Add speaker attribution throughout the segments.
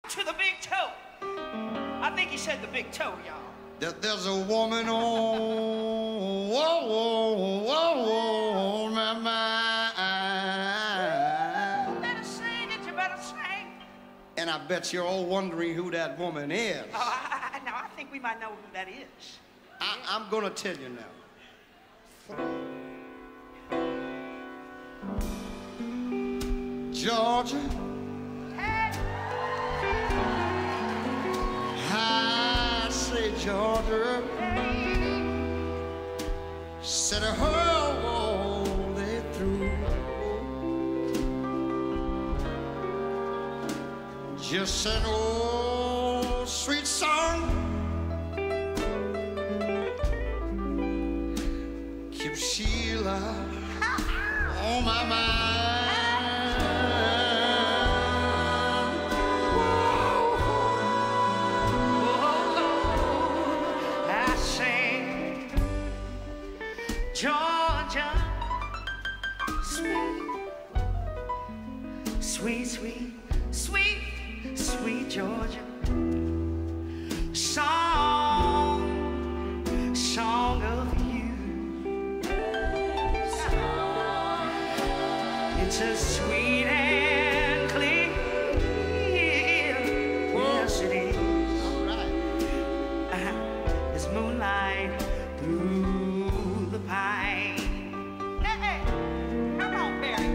Speaker 1: To the big toe. I think he said the big toe, y'all.
Speaker 2: There's a woman on my mind.
Speaker 1: You better sing it, you better sing.
Speaker 2: And I bet you're all wondering who that woman is.
Speaker 1: Oh, now I think we might know who that is.
Speaker 2: I'm gonna tell you now. Georgia, I say Georgia, said her all day through. Just an old sweet song keeps Sheila on my mind.
Speaker 1: Georgia, sweet, sweet, sweet, sweet, sweet Georgia. Song of you. It's a sweet and clear. Yes, it is.
Speaker 2: All right.
Speaker 1: There's moonlight through the pine. Hey, hey, come on, Barry.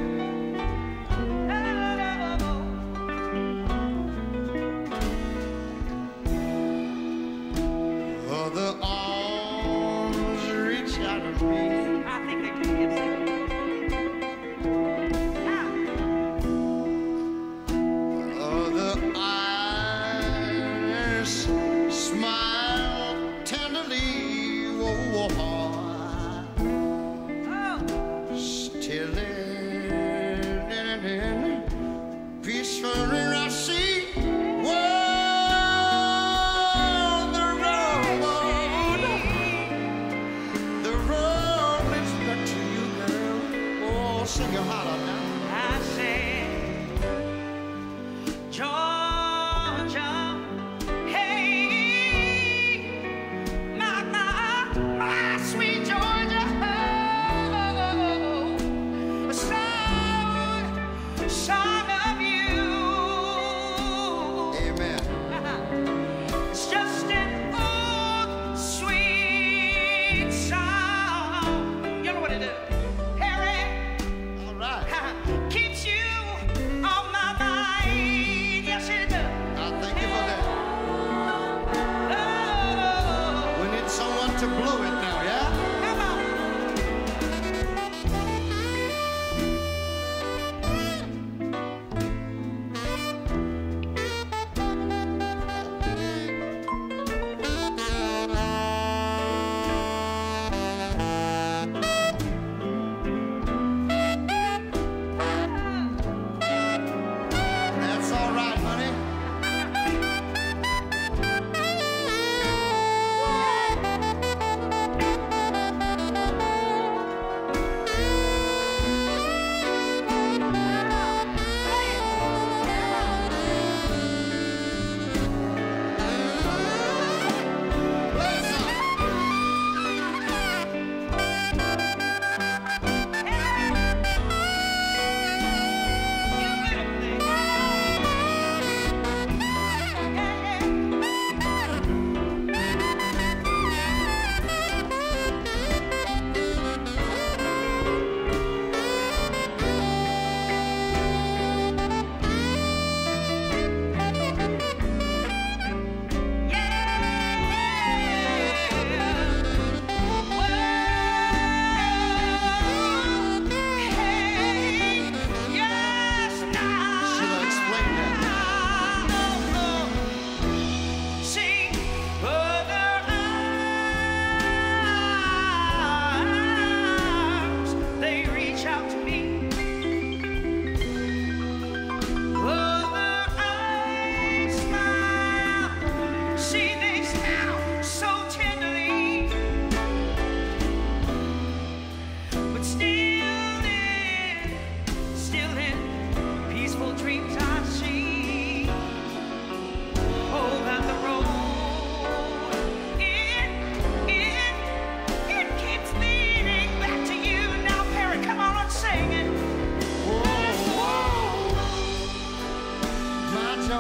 Speaker 2: Other arms reach out to me.
Speaker 1: I think they can get sick.
Speaker 2: Other eyes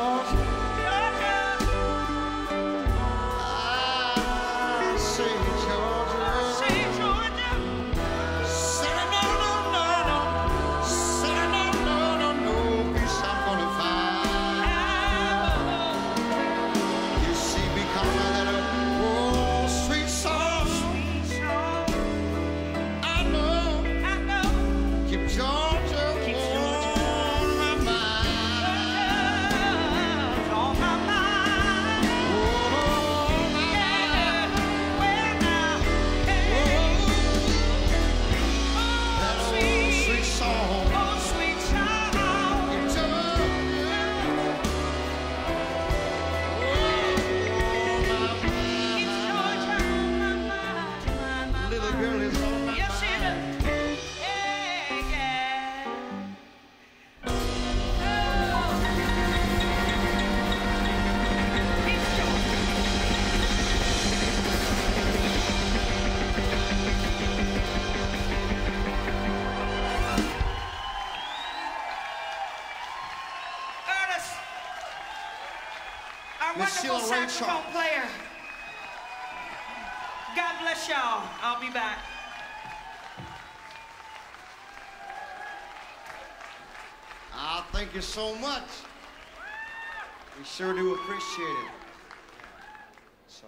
Speaker 2: Georgia. I say Georgia. Say no, no, no, no. Say no, no, no, no. Peace I'm gonna find. You see me coming that old sweet song. I know. Keep Georgia on my mind. Oh, my that old sweet song. Keep Georgia on my mind. Little girl is on my mind.
Speaker 1: Ernest, our
Speaker 2: Miss
Speaker 1: wonderful
Speaker 2: Sheila Ray
Speaker 1: saxophone
Speaker 2: Charles.
Speaker 1: player. God bless y'all. I'll be back.
Speaker 2: Ah, thank you so much. We sure do appreciate it. So.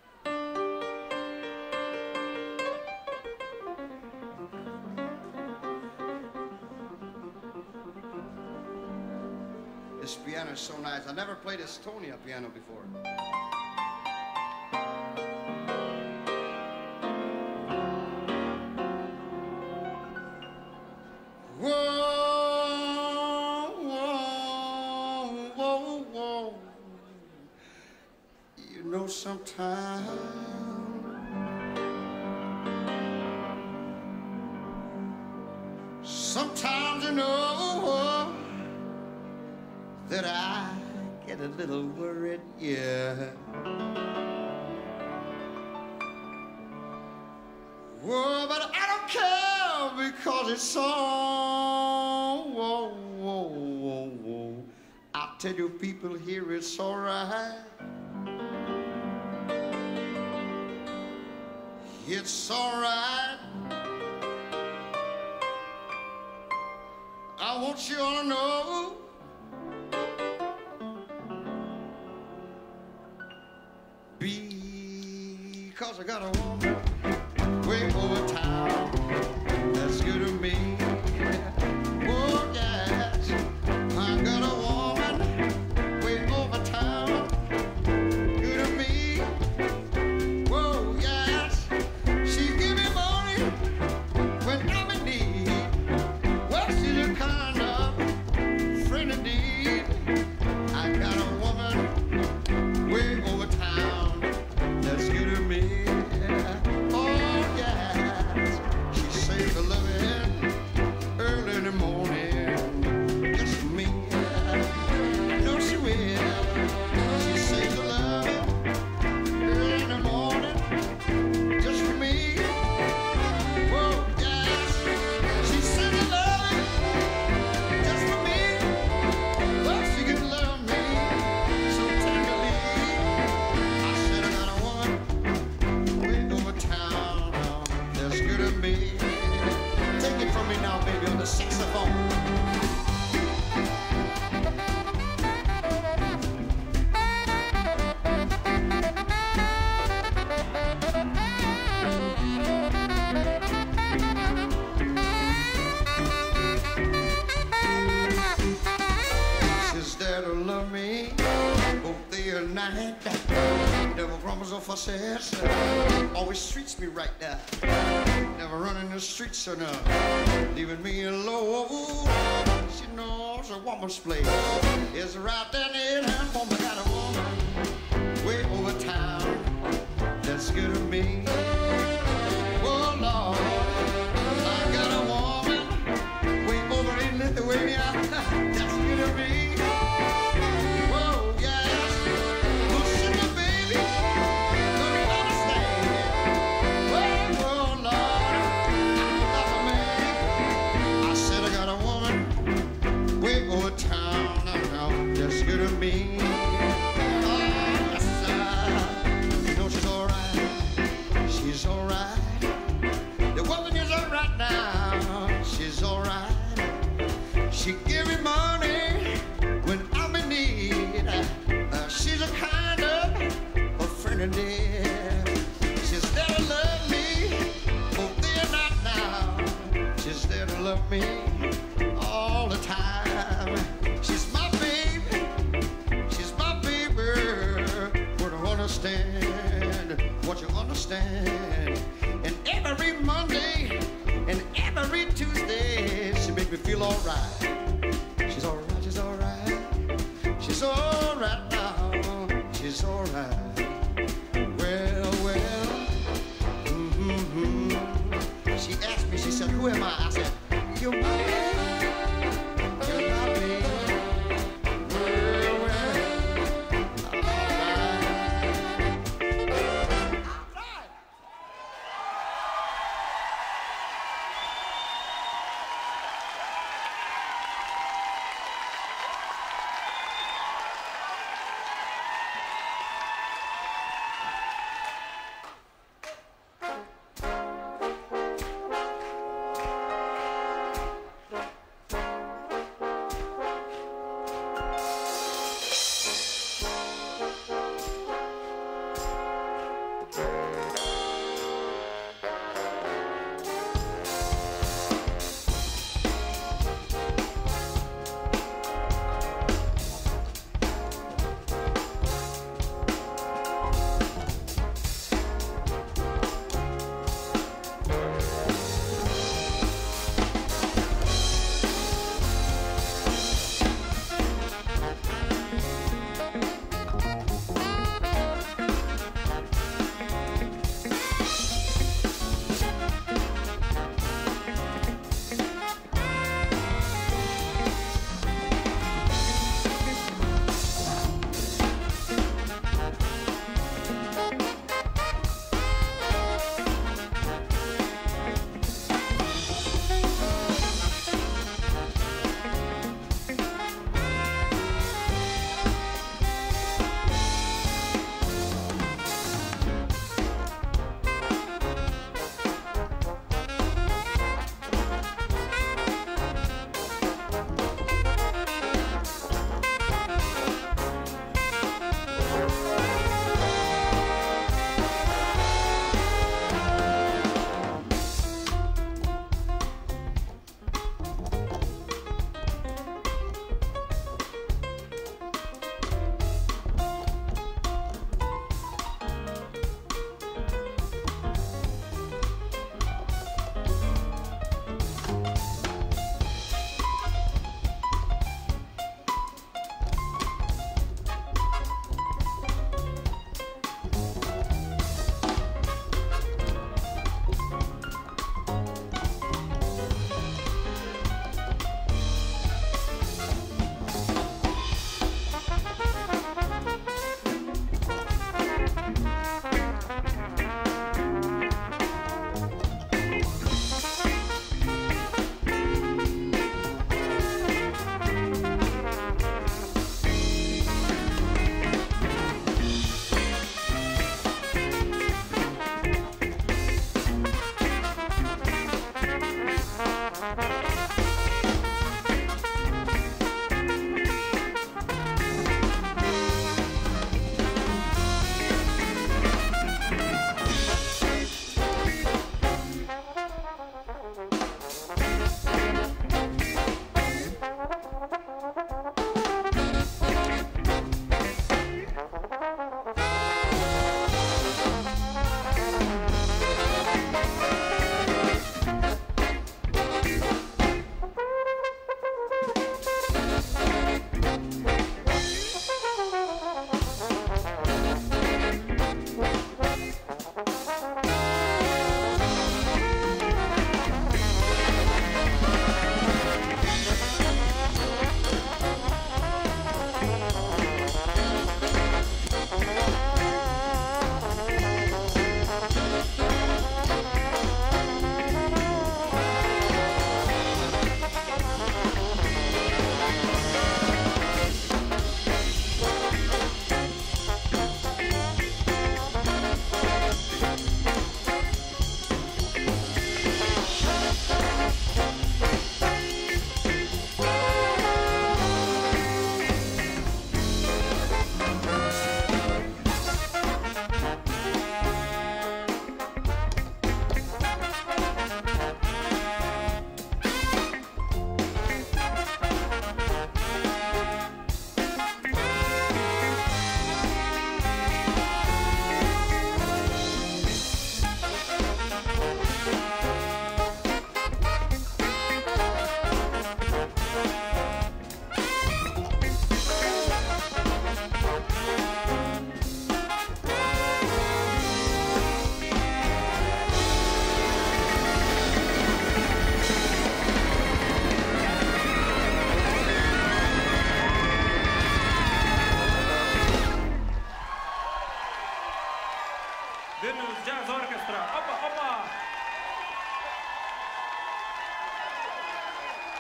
Speaker 2: This piano is so nice. I never played Estonia piano before. Whoa, whoa, whoa, whoa. You know sometimes you know that I get a little worried, yeah. Whoa, but I don't care because it's so. Whoa, whoa, whoa, whoa. I tell you, people here, it's all right. It's all right. I want you all to know because I got a woman way over town that's good to me. Oh yes, I got a woman way over town good to me. Oh yes, she give me money when I'm in need. Well, she's a kind of friend indeed. I got a woman way over town that's good to me. Oh yes, she saves the loving early in the morning just for me. No, she will. She saves the loving early in the morning just for me. Oh yes, she saves the loving just for me. Well, she can love me so tenderly. I said I got a woman way over town that's good to me. Take it from me now, baby, on the saxophone. She's there to love me both day and night. Never grumbles or fusses. Always treats me right there. Never running the streets or no, leaving me alone. She knows a woman's place is right down in her home. I got a woman way over town that's good to me. Oh Lord, I got a woman way over in Lithuania that's good to me. Oh yes, oh sugar baby, don't you understand? Oh Lord, I love a man. I said I got a woman way over town now that's good to me. dear. She's there to love me, oh dear, not now. She's there to love me all the time. She's my baby, what I understand, what you understand. And every Monday and every Tuesday, she make me feel alright. She's alright, she's alright, she's alright now, she's alright. Well, she asked me, she said, who am I? I said, you're my baby, you're my baby.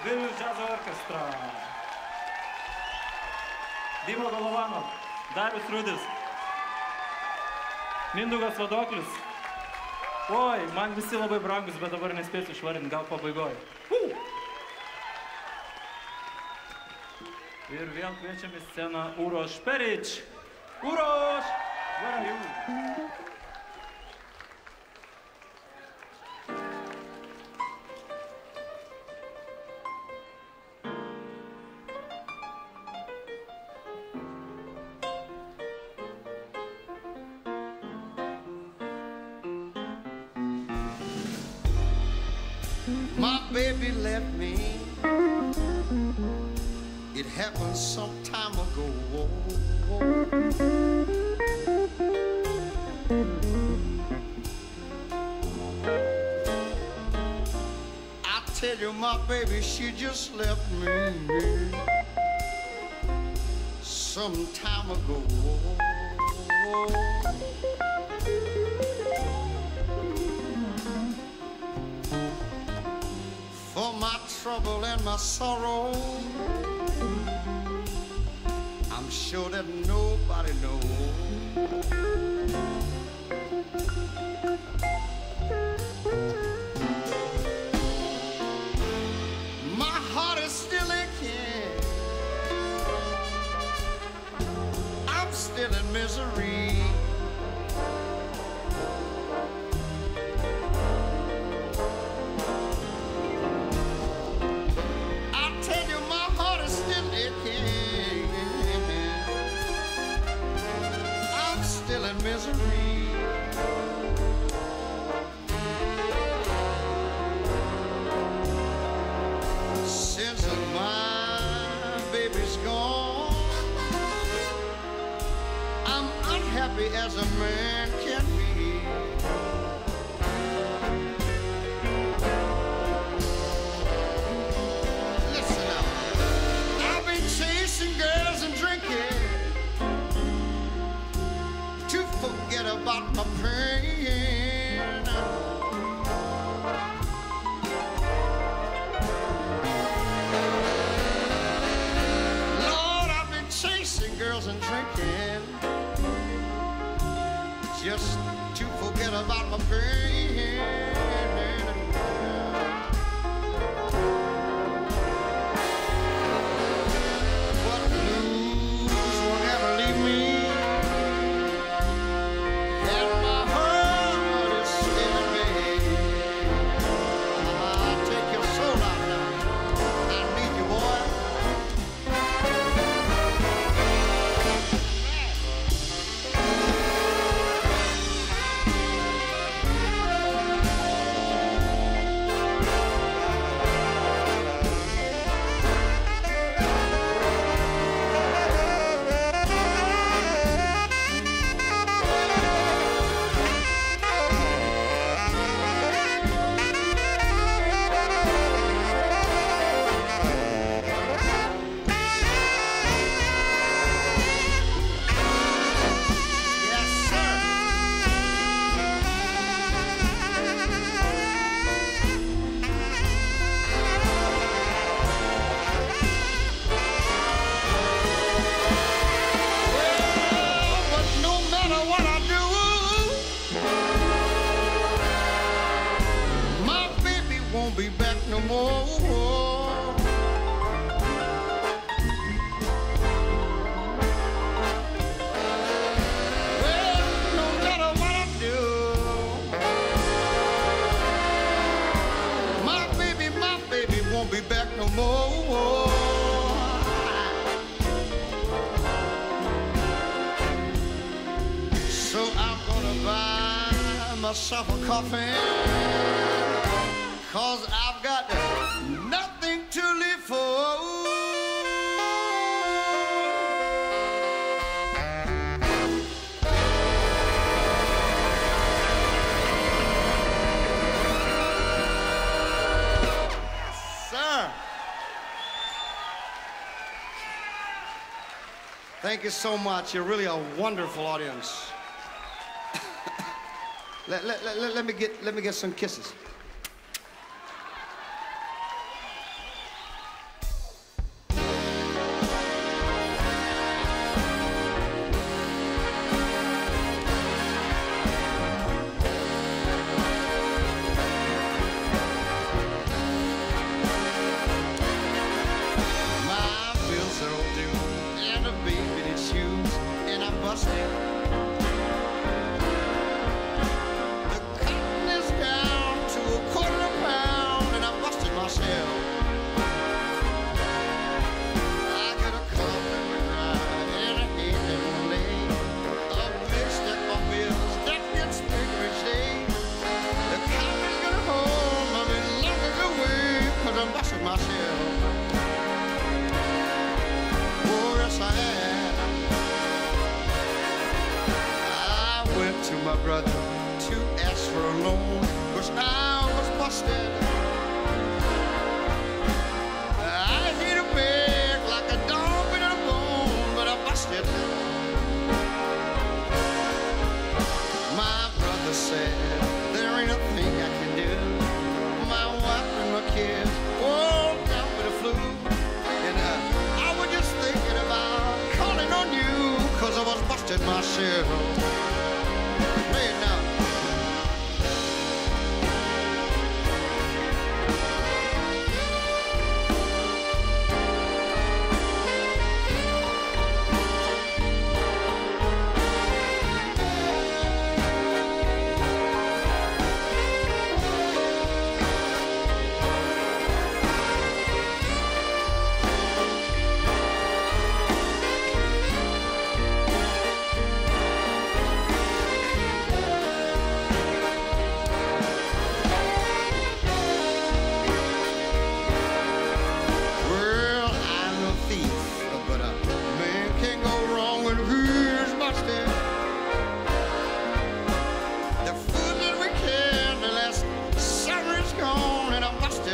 Speaker 3: Vilnius Jazz Orchestra. Dimo Golovanov, Darius Rudis, Mindaugas Vadoklis. Oi, man visi labai brangus, bet dabar nespėsiu išvardinti, gal pabaigoje. Ir vėl kviečiam į sceną Uroš Peric. Uroš! Where are you?
Speaker 2: My baby left me. It happened some time ago. I tell you, my baby, she just left me some time ago. For my trouble and my sorrow, I'm sure that nobody knows. My heart is still aching. I'm still in misery. Misery. Since my baby's gone, I'm unhappy as a man can be. Listen now, I've been chasing girls and drinking to forget about my pain. Lord, I've been chasing girls and drinking just to forget about my pain. But blues will never leave me. Be back no more. Well, no matter what I do, my baby won't be back no more. So I'm gonna buy myself a coffin, 'cause I've got nothing to live for. Sir. Thank you so much. You're really a wonderful audience. let me get some kisses. busted. The cotton is down to $1/4 pound, and I busted myself. I got a compliment right in a head and one leg. A mixed up my bills that gets big each day. The cotton is gonna hold my belongings away, 'cause I busted myself. Oh, yes I am. I went to my brother to ask for a loan, 'cause I was busted. I hate a beg like a dog in a bone, but I busted. My brother said, there ain't a thing I can do. My wife and my kids all down with the flu. And I was just thinking about calling on you, 'cause I was busted myself. Play it now. Well, I'm no thief, but a man can't go wrong when he's busted. The food that we can, the last summer is gone, and I'm busted.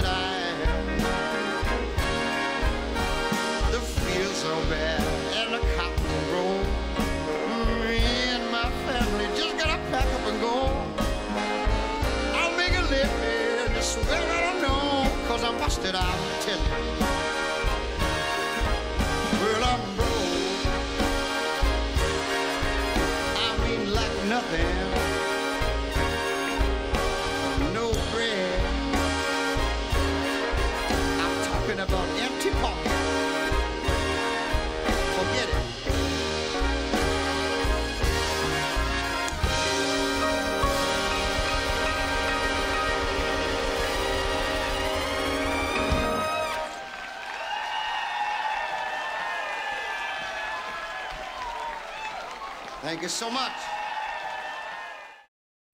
Speaker 2: The fields are bare and the cotton grow. Me and my family just gotta pack up and go. I'll make a living, I swear I don't know, 'cause I'm busted, I'll tell you. Well, I'm broke. I mean like nothing. No bread. I'm talking about empty pockets. Forget it. Thank you so much.